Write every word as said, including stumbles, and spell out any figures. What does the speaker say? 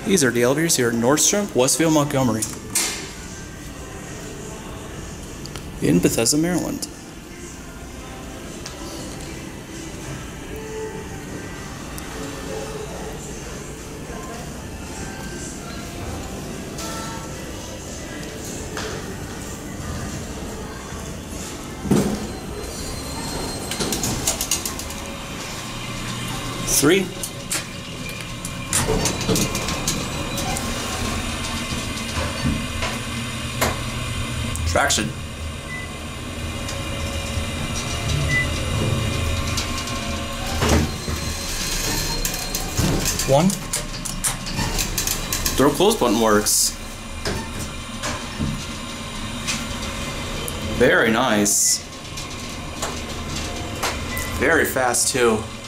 These are the elevators here at Nordstrom, Westfield, Montgomery, in Bethesda, Maryland. Three. Traction. One. Door close button works. Very nice. Very fast too.